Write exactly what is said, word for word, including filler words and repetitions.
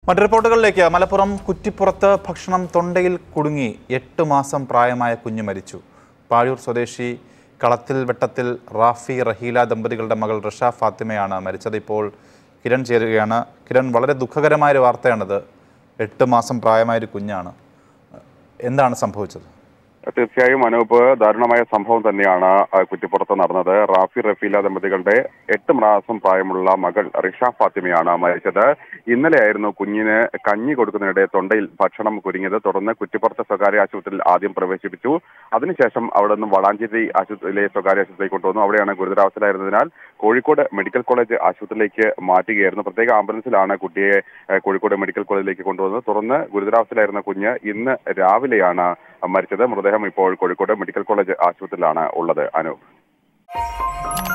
മറ്റു റിപ്പോർട്ടുകളിലേക്ക്. മലപ്പുറം കുറ്റിപ്പുറത്ത് ഭക്ഷണം തൊണ്ടയിൽ കുടുങ്ങി എട്ട് മാസം പ്രായമായ കുഞ്ഞ് മരിച്ചു. പാഴൂർ സ്വദേശി കളത്തിൽ വെട്ടത്തിൽ റാഫി റഹീല ദമ്പതികളുടെ മകൾ റിഷ ഫാത്തിമയാണ് മരിച്ചത്. ഇപ്പോൾ കിരൺ ചേരുകയാണ്. കിരൺ, വളരെ ദുഃഖകരമായൊരു വാർത്തയാണിത്. എട്ട് മാസം പ്രായമായൊരു കുഞ്ഞാണ്. എന്താണ് സംഭവിച്ചത്? തീർച്ചയായും അനൂപ്, ദാരുണമായ സംഭവം തന്നെയാണ് കുറ്റിപ്പുറത്ത് നടന്നത്. റാഫി റഫീല ദമ്പതികളുടെ എട്ട് മാസം പ്രായമുള്ള മകൾ റിഷ ഫാത്തിമയാണ് മരിച്ചത്. ഇന്നലെയായിരുന്നു കുഞ്ഞിന് കഞ്ഞി കൊടുക്കുന്നതിനിടെ തൊണ്ടയിൽ ഭക്ഷണം കുരുങ്ങിയത്. തുടർന്ന് കുറ്റിപ്പുറത്തെ സ്വകാര്യ ആശുപത്രിയിൽ ആദ്യം പ്രവേശിപ്പിച്ചു. അതിനുശേഷം അവിടെ നിന്നും വളാഞ്ചേരി ആശുപത്രിയിലെ സ്വകാര്യ ആശുപത്രിയിൽ കൊണ്ടുവന്നു. അവിടെയാണ് ഗുരുതരാവസ്ഥയിലായിരുന്നതിനാൽ കോഴിക്കോട് മെഡിക്കൽ കോളേജ് ആശുപത്രിയിലേക്ക് മാറ്റുകയായിരുന്നു. പ്രത്യേക ആംബുലൻസിലാണ് കുട്ടിയെ കോഴിക്കോട് മെഡിക്കൽ കോളേജിലേക്ക് കൊണ്ടുവന്നത്. തുടർന്ന് ഗുരുതരാവസ്ഥയിലായിരുന്ന കുഞ്ഞ് ഇന്ന് രാവിലെയാണ് മരിച്ചത്. മൃതദേഹം ഇപ്പോൾ കോഴിക്കോട് മെഡിക്കൽ കോളേജ് ആശുപത്രിയിലാണ് ഉള്ളത്. അനൂപ്.